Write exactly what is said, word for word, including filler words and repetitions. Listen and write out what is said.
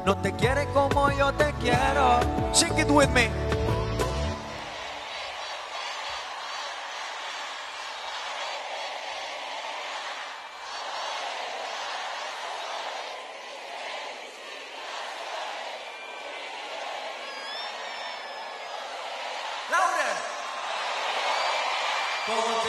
no te quiere como yo te quiero. Sing it with me. Louder.